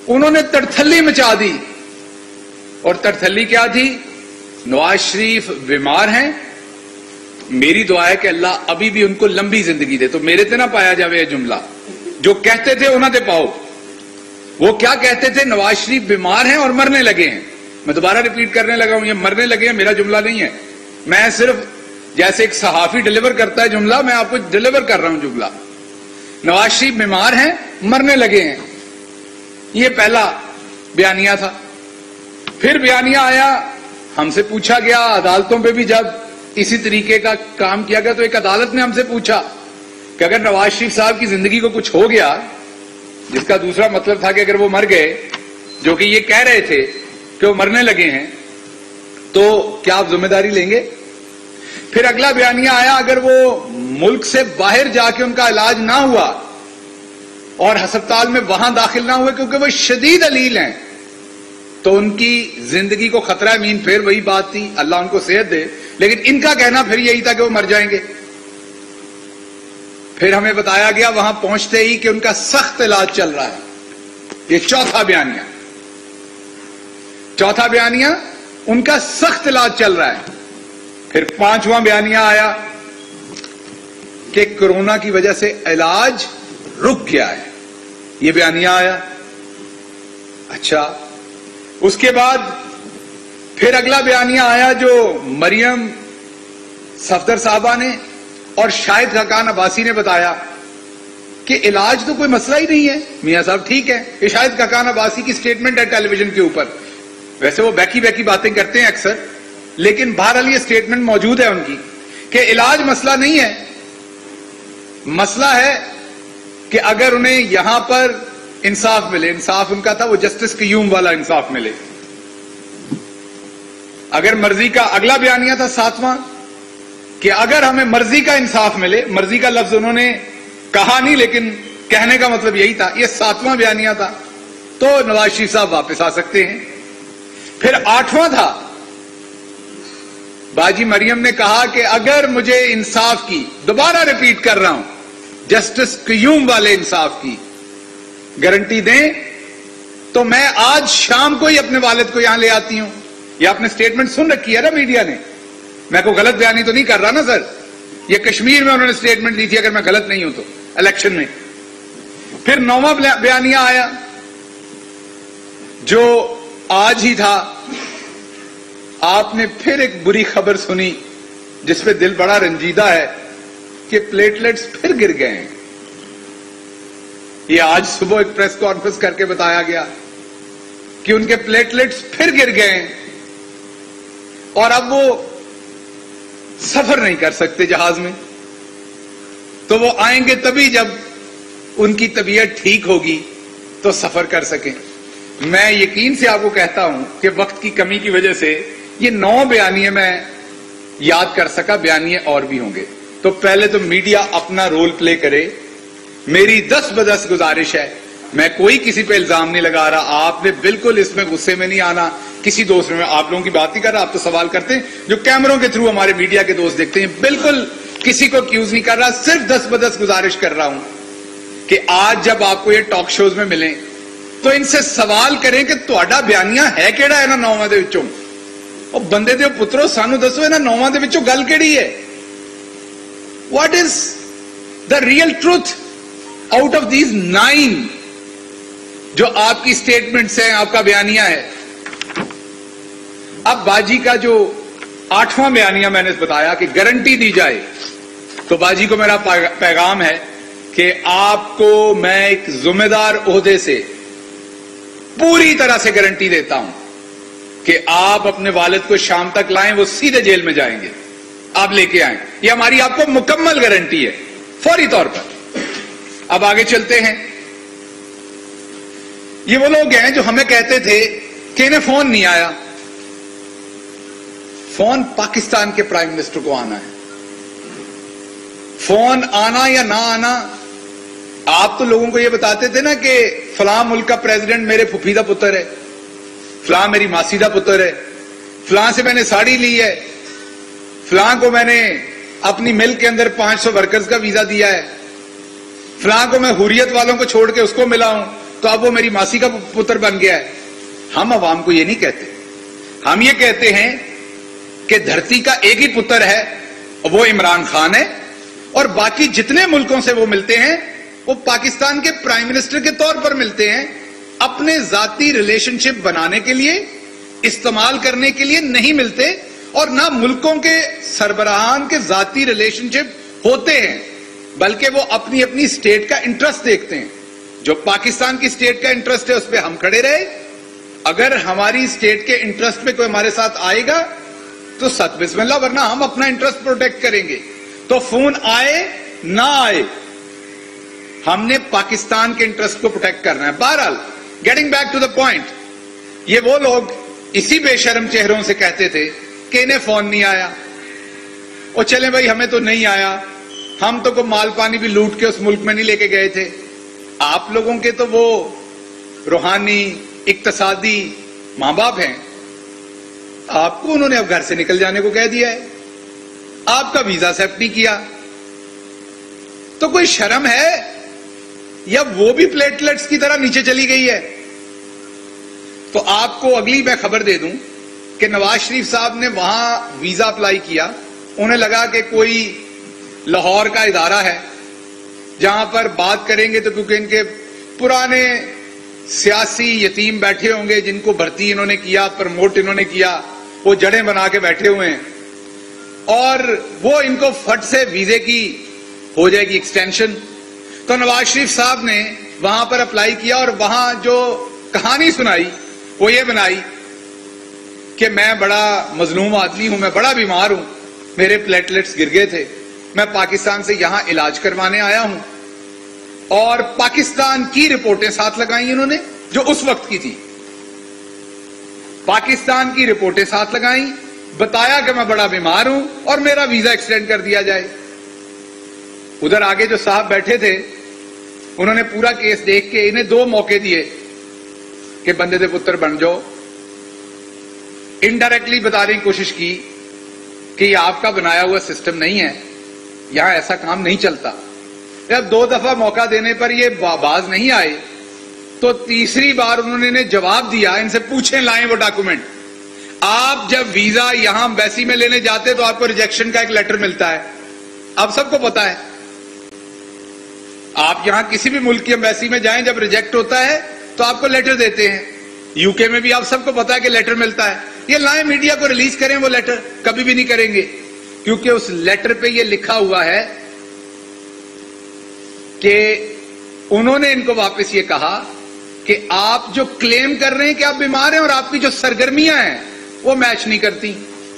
انہوں نے تڑتھلی مچا دی. اور تڑتھلی کیا تھی؟ نواز شریف بیمار ہیں، میری دعا ہے کہ اللہ ابھی بھی ان کو لمبی زندگی دے. تو میرے تے نہ پایا جاوے یہ جملہ جو کہتے تھے انہوں نے پاؤ. وہ کیا کہتے تھے؟ نواز شریف بیمار ہیں اور مرنے لگے ہیں. میں دوبارہ ریپیٹ کرنے لگا ہوں، یہ مرنے لگے ہیں میرا جملہ نہیں ہے. میں صرف جیسے ایک صحافی ڈیلیور کرتا ہے جملہ، میں آپ کو ڈیلیور کر رہا ہوں جملہ. نواز شریف بیمار ہیں، مرنے لگے ہیں. یہ پہلا بیانیہ تھا. پھر بیانیہ آیا، ہم سے پوچھا گیا عدالتوں پہ بھی جب اسی طریقے کا کام کیا گیا تو ایک عدالت نے ہم سے پوچھا کہ اگر نواز شریف صاحب کی زندگی کو کچھ ہو گیا، جس کا دوسرا مطلب تھا کہ اگر وہ مر گئے، جو کہ یہ کہہ رہے تھے کہ وہ مرنے لگے ہیں، تو کیا آپ ذمہ داری لیں گے؟ پھر اگلا بیانیہ آیا، اگر وہ ملک سے باہر جا کے ان کا علاج نہ ہوا اور ہسپتال میں وہاں داخل نہ ہوئے کیونکہ وہ شدید علیل ہیں تو ان کی زندگی کو خطرہ ہے. مین پھر وہی بات تھی، اللہ ان کو صحت دے، لیکن ان کا کہنا پھر یہی تھا کہ وہ مر جائیں گے. پھر ہمیں بتایا گیا وہاں پہنچتے ہی کہ ان کا سخت علاج چل رہا ہے. یہ چوتھا بیانیہ. چوتھا بیانیہ ان کا سخت علاج چل رہا ہے. پھر پانچواں بیانیہ آیا کہ کورونا کی وجہ سے علاج رک گیا ہے. یہ بیانیہ آیا. اچھا، اس کے بعد پھر اگلا بیانیہ آیا جو مریم صفدر صاحبہ نے اور شاہد خاقان عباسی نے بتایا کہ علاج تو کوئی مسئلہ ہی نہیں ہے، میاں صاحب ٹھیک ہے. یہ شاہد خاقان عباسی کی سٹیٹمنٹ ہے ٹیلی ویژن کے اوپر. ویسے وہ بیکی باتیں کرتے ہیں اکثر، لیکن بہرحال یہ سٹیٹمنٹ موجود ہے ان کی کہ علاج مسئلہ نہیں ہے. مسئلہ ہے کہ اگر انہیں یہاں پر انصاف ملے. انصاف ان کا تھا وہ جسٹس قیوم والا انصاف ملے. اگر مرضی کا اگلا بیانیہ تھا ساتواں کہ اگر ہمیں مرضی کا انصاف ملے. مرضی کا لفظ انہوں نے کہا نہیں لیکن کہنے کا مطلب یہی تھا. یہ ساتواں بیانیہ تھا تو نواز شریف صاحب واپس آ سکتے ہیں. پھر آٹھواں تھا باجی مریم نے کہا کہ اگر مجھے انصاف کی، دوبارہ ریپیٹ کر رہا ہوں، جسٹس قیوم والے انصاف کی گارنٹی دیں تو میں آج شام کو ہی اپنے والد کو یہاں لے آتی ہوں. یہ آپ نے سٹیٹمنٹ سن رکھی ہے نا میڈیا نے، میں کوئی غلط بیانی تو نہیں کر رہا نا سر. یہ کشمیر میں انہوں نے سٹیٹمنٹ دی تھی اگر میں غلط نہیں ہوں تو الیکشن میں. پھر نواں بیانیہ آیا جو آج ہی تھا. آپ نے پھر ایک بری خبر سنی جس پہ دل بڑا رنجیدہ ہے کہ پلیٹلیٹس پھر گر گئے ہیں. یہ آج صبح ایک پریس کانفرنس کر کے بتایا گیا کہ ان کے پلیٹلیٹس پھر گر گئے ہیں اور اب وہ سفر نہیں کر سکتے جہاز میں. تو وہ آئیں گے تبھی جب ان کی طبیعت ٹھیک ہوگی تو سفر کر سکیں. میں یقین سے آپ کو کہتا ہوں کہ وقت کی کمی کی وجہ سے یہ 9 بیانیے میں یاد کر سکا. بیانیے اور بھی ہوں گے. تو پہلے تو میڈیا اپنا رول پلے کرے. میری 10 بدس گزارش ہے، میں کوئی کسی پہ الزام نہیں لگا رہا. آپ نے بالکل اس میں غصے میں نہیں آنا. کسی دوست میں آپ لوگوں کی بات نہیں کر رہا، آپ تو سوال کرتے ہیں جو کیمروں کے تھرو ہمارے میڈیا کے دوست دیکھتے ہیں. بالکل کسی کو ایکیوز نہیں کر رہا، صرف 10 بدس گزارش کر رہا ہوں کہ آج جب آپ کو یہ ٹاک شوز میں ملیں تو ان سے سوال کریں کہ تہاڈا بیانیہ ہے کیڑا ہے نا 9 دے وچوں. او بندے دے پترو سانو دسو نا 9 دے وچوں گل کیڑی ہے؟ What is the real truth out of these 9 جو آپ کی سٹیٹمنٹس ہیں، آپ کا بیانیہ ہے. اب باجی کا جو 8واں بیانیہ میں نے بتایا کہ گارنٹی دی جائے، تو باجی کو میرا پیغام ہے کہ آپ کو میں ایک ذمہ دار عہدے سے پوری طرح سے گارنٹی دیتا ہوں کہ آپ اپنے والد کو شام تک لائیں، وہ سیدھے جیل میں جائیں گے. آپ لے کے آئیں، یہ ہماری آپ کو مکمل گارنٹی ہے فوری طور پر. اب آگے چلتے ہیں. یہ وہ لوگ ہیں جو ہمیں کہتے تھے کہ انہیں فون نہیں آیا. فون پاکستان کے پرائم منسٹر کو آنا ہے. فون آنا یا نہ آنا، آپ تو لوگوں کو یہ بتاتے تھے نا کہ فلاں ملک کا پریزیڈنٹ میرے پھپھی دا پتر ہے، فلاں میری ماسی دا پتر ہے، فلاں سے میں نے ساڑی لی ہے، فلاں کو میں نے اپنی مل کے اندر 500 ورکرز کا ویزا دیا ہے، فلاں کو میں حریت والوں کو چھوڑ کے اس کو ملا ہوں، تو اب وہ میری ماسی کا پتر بن گیا ہے. ہم عوام کو یہ نہیں کہتے. ہم یہ کہتے ہیں کہ دھرتی کا ایک ہی پتر ہے, وہ عمران خان ہے, اور باقی جتنے ملکوں سے وہ ملتے ہیں وہ پاکستان کے پرائم منسٹر کے طور پر ملتے ہیں, اپنے ذاتی ریلیشن شپ بنانے کے لیے, استعمال کرنے کے لیے نہیں ملتے, اور نہ ملکوں کے سربراہان کے ذاتی ریلیشن شپ ہوتے ہیں, بلکہ وہ اپنی اپنی اسٹیٹ کا انٹرسٹ دیکھتے ہیں. جو پاکستان کی اسٹیٹ کا انٹرسٹ ہے اس پہ ہم کھڑے رہے, اگر ہماری اسٹیٹ کے انٹرسٹ پہ کوئی ہمارے ساتھ آئے گا تو ست بسم اللہ, ورنہ ہم اپنا انٹرسٹ پروٹیکٹ کریں گے. تو فون آئے نہ آئے, ہم نے پاکستان کے انٹرسٹ کو پروٹیکٹ کرنا ہے. بہرحال getting back to the point, یہ وہ لوگ اسی بے شرم چہروں سے کہتے تھے کہ انہیں فون نہیں آیا, اور چلیں بھائی ہمیں تو نہیں آیا, ہم تو کوئی مال پانی بھی لوٹ کے اس ملک میں نہیں لے کے گئے تھے. آپ لوگوں کے تو وہ روحانی اقتصادی ماں باپ ہیں, آپ کو انہوں نے اب گھر سے نکل جانے کو کہہ دیا ہے, آپ کا ویزا ایکسپٹ نہیں کیا, تو کوئی شرم ہے یا وہ بھی پلیٹلیٹس کی طرح نیچے چلی گئی ہے؟ تو آپ کو اگلی میں خبر دے دوں کہ نواز شریف صاحب نے وہاں ویزا اپلائی کیا, انہیں لگا کہ کوئی لاہور کا ادارہ ہے جہاں پر بات کریں گے تو کیونکہ ان کے پرانے سیاسی یتیم بیٹھے ہوں گے جن کو بھرتی انہوں نے کیا, پرموٹ انہوں نے کیا, وہ جڑیں بنا کے بیٹھے ہوئے ہیں, اور وہ ان کو فٹ سے ویزے کی ہو جائے گی ایکسٹینشن. تو نواز شریف صاحب نے وہاں پر اپلائی کیا, اور وہاں جو کہانی سنائی وہ یہ بنائی کہ میں بڑا مظلوم آدمی ہوں, میں بڑا بیمار ہوں, میرے پلیٹلیٹس گر گئے تھے, میں پاکستان سے یہاں علاج کروانے آیا ہوں. اور پاکستان کی رپورٹیں ساتھ لگائیں انہوں نے جو اس وقت کی تھی, پاکستان کی رپورٹیں ساتھ لگائیں, بتایا کہ میں بڑا بیمار ہوں اور میرا ویزا ایکسٹینڈ کر دیا جائے. ادھر آگے جو صاحب بیٹھے تھے انہوں نے پورا کیس دیکھ کے انہیں 2 موقع دیے کہ بندے دے پتر بن جاؤ. انڈائریکٹلی بتانے کی کوشش کی کہ یہ آپ کا بنایا ہوا سسٹم نہیں ہے, یہاں ایسا کام نہیں چلتا. جب 2 دفعہ موقع دینے پر یہ باز نہیں آئے تو تیسری بار انہوں نے جواب دیا, ان سے پوچھیں لائیں وہ ڈاکومنٹ. آپ جب ویزا یہاں ایمبیسی میں لینے جاتے تو آپ کو ریجیکشن کا ایک لیٹر ملتا ہے, آپ سب کو پتا ہے. آپ یہاں کسی بھی ملک کی ایمبیسی میں جائیں, جب ریجیکٹ ہوتا ہے تو آپ کو لیٹر دیتے ہیں. یو کے میں بھی آپ سب کو پتا ہے کہ لیٹر ملتا ہے. یہ لائیں میڈیا کو ریلیز کریں وہ لیٹر, کبھی بھی نہیں کریں گے, کیونکہ اس لیٹر پہ یہ لکھا ہوا ہے کہ انہوں نے ان کو واپس یہ کہا کہ آپ جو کلیم کر رہے ہیں کہ آپ بیمار ہیں اور آپ کی جو سرگرمیاں ہیں وہ میچ نہیں کرتی.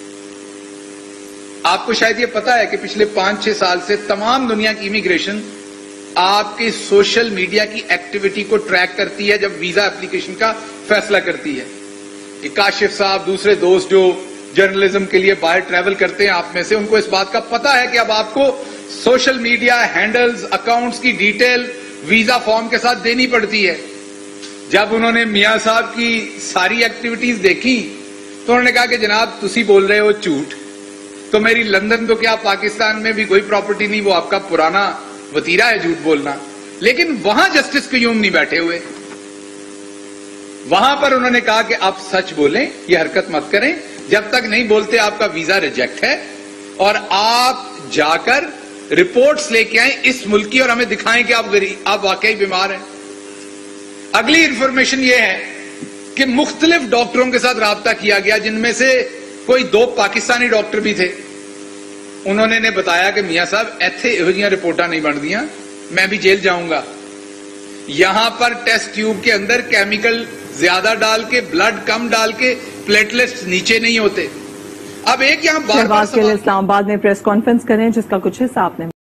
آپ کو شاید یہ پتا ہے کہ پچھلے 5-6 سال سے تمام دنیا کی امیگریشن آپ کی سوشل میڈیا کی ایکٹیویٹی کو ٹریک کرتی ہے جب ویزا اپلیکیشن کا فیصلہ کرتی ہے. کہ کاشف صاحب, دوسرے دوست جو جرنلزم کے لیے باہر ٹریول کرتے ہیں آپ میں سے, ان کو اس بات کا پتا ہے کہ اب آپ کو سوشل میڈیا ہینڈلز, اکاؤنٹس کی ڈیٹیل ویزا فارم کے ساتھ دینی پڑتی ہے. جب انہوں نے میاں صاحب کی ساری ایکٹیویٹیز دیکھی تو انہوں نے کہا کہ جناب تسی بول رہے ہو جھوٹ, تو میری لندن تو کیا پاکستان میں بھی کوئی پراپرٹی نہیں, وہ آپ کا پرانا وتیرہ ہے جھوٹ بولنا. لیکن وہاں جسٹس قیوم نہیں بیٹھے ہوئے, وہاں پر انہوں نے کہا کہ آپ سچ بولیں, یہ حرکت مت کریں, جب تک نہیں بولتے آپ کا ویزا ریجیکٹ ہے, اور آپ جا کر رپورٹس لے کے آئیں اس ملک کی اور ہمیں دکھائیں کہ آپ واقعی بیمار ہیں. اگلی انفارمیشن یہ ہے کہ مختلف ڈاکٹروں کے ساتھ رابطہ کیا گیا, جن میں سے کوئی 2 پاکستانی ڈاکٹر بھی تھے. انہوں نے بتایا کہ میاں صاحب ایتھے یہ رپورٹاں نہیں بن دیاں, میں بھی جیل جاؤں گا. یہاں پر ٹیسٹ ٹیوب کے اندر کیمیکل زیادہ ڈال کے, بلڈ کم ڈال کے پلیٹلیٹس نیچے نہیں ہوتے. اب ایک یہاں بار بار اسلام آباد میں پریس کانفرنس کریں جس کا کچھ حصہ آپ نے